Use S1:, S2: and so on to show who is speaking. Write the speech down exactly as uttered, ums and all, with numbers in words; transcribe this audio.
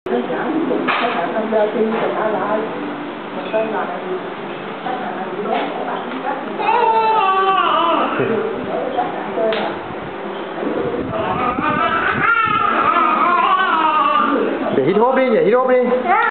S1: nó giảm được cái hạn năm giờ khi người ta lại mình tên là các bạn là gì đó các bạn các
S2: để hít hốp đi, để hít hốp đi.